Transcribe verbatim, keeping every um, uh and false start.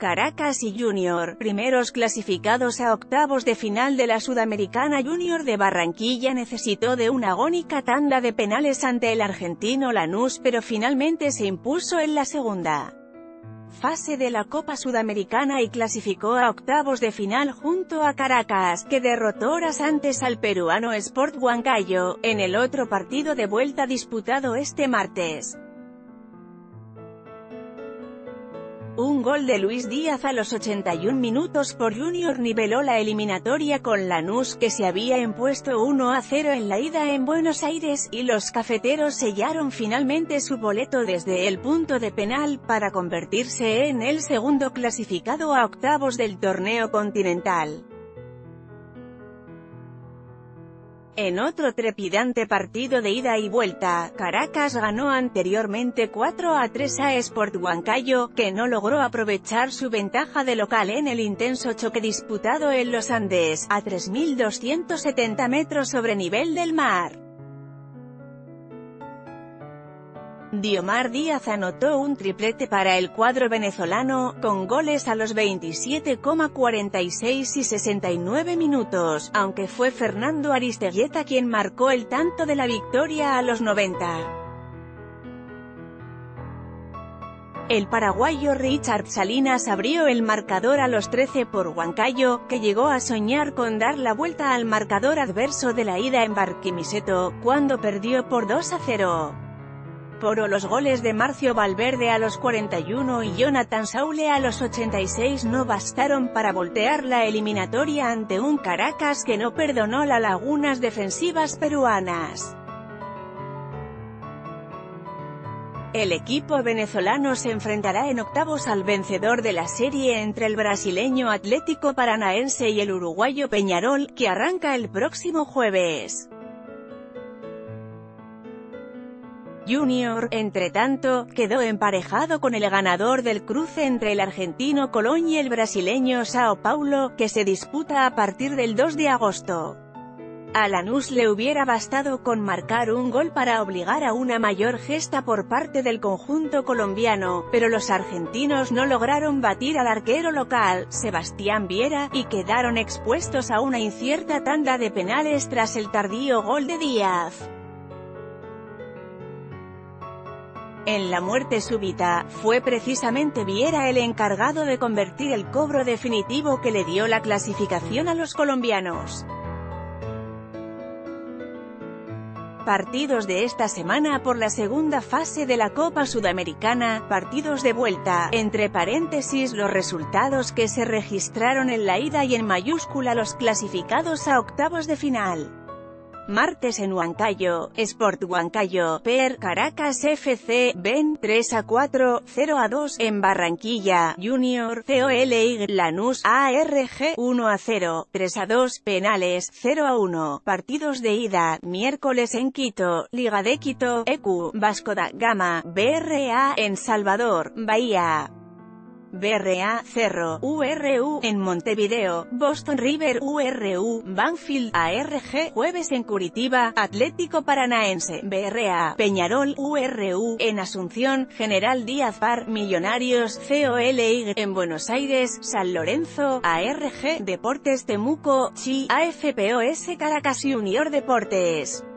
Caracas y Junior, primeros clasificados a octavos de final de la Sudamericana. Junior de Barranquilla necesitó de una agónica tanda de penales ante el argentino Lanús, pero finalmente se impuso en la segunda fase de la Copa Sudamericana y clasificó a octavos de final junto a Caracas, que derrotó horas antes al peruano Sport Huancayo, en el otro partido de vuelta disputado este martes. Un gol de Luis Díaz a los ochenta y un minutos por Junior niveló la eliminatoria con Lanús, que se había impuesto uno a cero en la ida en Buenos Aires, y los cafeteros sellaron finalmente su boleto desde el punto de penal, para convertirse en el segundo clasificado a octavos del torneo continental. En otro trepidante partido de ida y vuelta, Caracas ganó anteriormente cuatro a tres a Sport Huancayo, que no logró aprovechar su ventaja de local en el intenso choque disputado en los Andes, a tres mil doscientos setenta metros sobre nivel del mar. Diomar Díaz anotó un triplete para el cuadro venezolano, con goles a los veintisiete, cuarenta y seis y sesenta y nueve minutos, aunque fue Fernando Aristeguieta quien marcó el tanto de la victoria a los noventa. El paraguayo Richard Salinas abrió el marcador a los trece por Huancayo, que llegó a soñar con dar la vuelta al marcador adverso de la ida en Barquisimeto, cuando perdió por dos a cero. Por los goles de Marcio Valverde a los cuarenta y uno y Jonathan Saule a los ochenta y seis no bastaron para voltear la eliminatoria ante un Caracas que no perdonó las lagunas defensivas peruanas. El equipo venezolano se enfrentará en octavos al vencedor de la serie entre el brasileño Atlético Paranaense y el uruguayo Peñarol, que arranca el próximo jueves. Junior, entretanto, quedó emparejado con el ganador del cruce entre el argentino Colón y el brasileño Sao Paulo, que se disputa a partir del dos de agosto. A Lanús le hubiera bastado con marcar un gol para obligar a una mayor gesta por parte del conjunto colombiano, pero los argentinos no lograron batir al arquero local, Sebastián Viera, y quedaron expuestos a una incierta tanda de penales tras el tardío gol de Díaz. En la muerte súbita, fue precisamente Viera el encargado de convertir el cobro definitivo que le dio la clasificación a los colombianos. Partidos de esta semana por la segunda fase de la Copa Sudamericana, partidos de vuelta, entre paréntesis los resultados que se registraron en la ida y en mayúscula los clasificados a octavos de final. Martes en Huancayo, Sport Huancayo, Per, Caracas F C, Ben, tres a cuatro, cero a dos, en Barranquilla, Junior, C O L Y, Lanús, A R G, uno a cero, tres a dos, penales, cero a uno, partidos de ida, miércoles en Quito, Liga de Quito, E Q, Vasco da Gama, B R A, en Salvador, Bahía. B R A, Cerro, U R U, en Montevideo, Boston River, U R U, Banfield, A R G, jueves en Curitiba, Atlético Paranaense, B R A, Peñarol, U R U, en Asunción, General Díaz Par, Millonarios, C O L Y, en Buenos Aires, San Lorenzo, A R G, Deportes Temuco, Chi, A F P O S Caracas Junior Deportes.